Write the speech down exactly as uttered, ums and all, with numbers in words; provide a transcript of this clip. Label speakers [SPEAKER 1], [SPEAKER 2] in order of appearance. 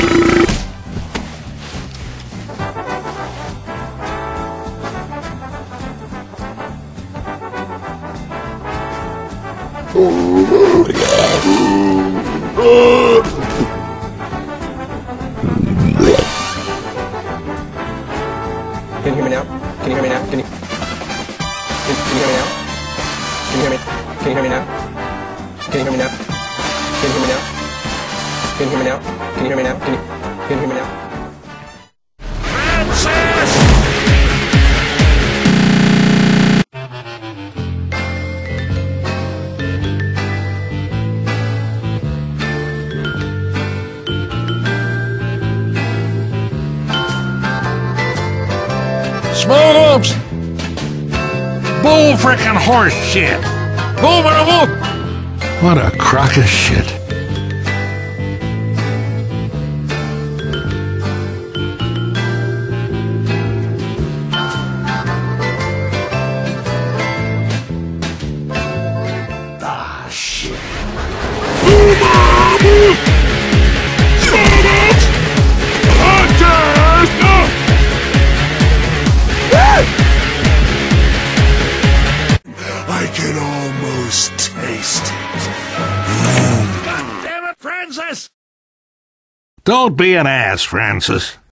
[SPEAKER 1] Can you hear me now? Can you hear me now? Can you, can, can you hear me now? Can you hear me? Can you hear me now? Can you hear me now? Can you hear me now? Can you hear me now? Can you hear me now? Can you, can you hear me now?
[SPEAKER 2] Small ups! Bull frickin' horse shit! Move it, move! What a crock of shit. Ah, shit.
[SPEAKER 3] I can almost taste it. Mm.
[SPEAKER 2] God damn it, Francis! Don't be an ass, Francis.